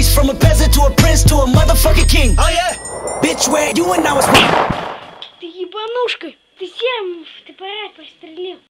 peace from a peasant to a prince to a motherfucking king. Oh yeah. Bitch, where you and I was. Ты ебанушка! Ты всем в ТПР пристрелил.